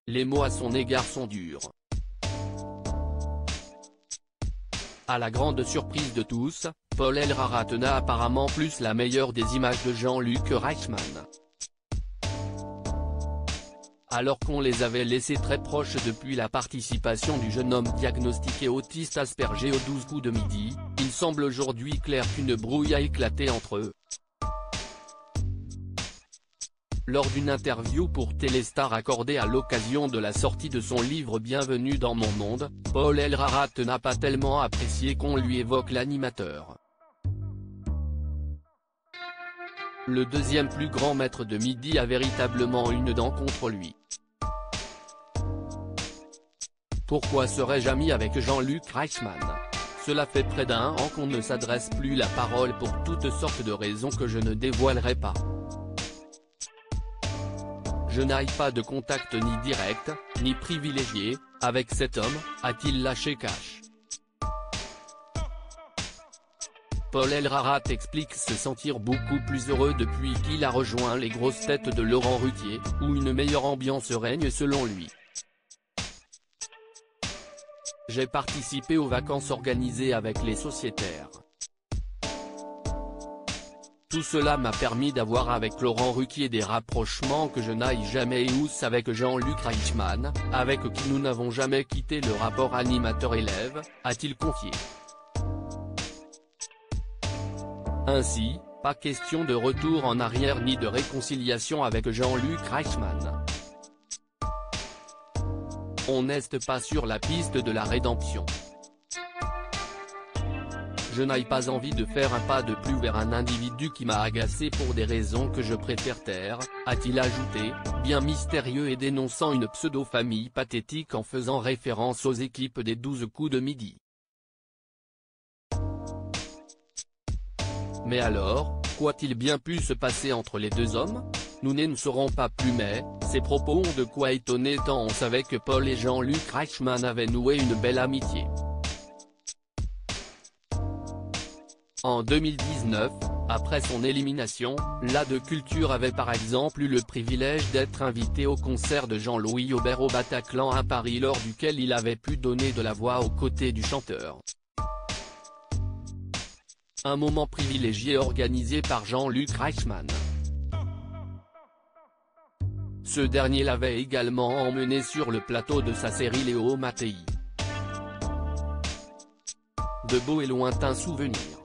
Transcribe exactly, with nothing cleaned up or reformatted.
Les mots à son égard sont durs. À la grande surprise de tous, Paul Elrarat a apparemment plus la meilleure des images de Jean-Luc Reichmann. Alors qu'on les avait laissés très proches depuis la participation du jeune homme diagnostiqué autiste Asperger aux douze coups de midi, il semble aujourd'hui clair qu'une brouille a éclaté entre eux. Lors d'une interview pour Téléstar accordée à l'occasion de la sortie de son livre Bienvenue dans mon monde, Paul Elrarat n'a pas tellement apprécié qu'on lui évoque l'animateur. Le deuxième plus grand maître de midi a véritablement une dent contre lui. Pourquoi serais-je ami avec Jean-Luc Reichmann? Cela fait près d'un an qu'on ne s'adresse plus la parole pour toutes sortes de raisons que je ne dévoilerai pas. Je n'ai pas de contact ni direct, ni privilégié, avec cet homme, a-t-il lâché cash. Paul Elrarat explique se sentir beaucoup plus heureux depuis qu'il a rejoint les grosses têtes de Laurent Ruquier, où une meilleure ambiance règne selon lui. J'ai participé aux vacances organisées avec les sociétaires. Tout cela m'a permis d'avoir avec Laurent Ruquier des rapprochements que je n'aille jamais eu avec Jean-Luc Reichmann, avec qui nous n'avons jamais quitté le rapport animateur-élève, a-t-il confié. Ainsi, pas question de retour en arrière ni de réconciliation avec Jean-Luc Reichmann. On n'est pas sur la piste de la rédemption. Je n'ai pas envie de faire un pas de plus vers un individu qui m'a agacé pour des raisons que je préfère taire, a-t-il ajouté, bien mystérieux et dénonçant une pseudo-famille pathétique en faisant référence aux équipes des douze coups de midi. Mais alors, quoi-t-il bien pu se passer entre les deux hommes? Nous ne saurons pas plus mais, ces propos ont de quoi étonner tant on savait que Paul et Jean-Luc Reichmann avaient noué une belle amitié. En deux mille dix-neuf, après son élimination, la de Culture avait par exemple eu le privilège d'être invité au concert de Jean-Louis Aubert au Bataclan à Paris lors duquel il avait pu donner de la voix aux côtés du chanteur. Un moment privilégié organisé par Jean-Luc Reichmann. Ce dernier l'avait également emmené sur le plateau de sa série Léo Mattei. De beaux et lointains souvenirs.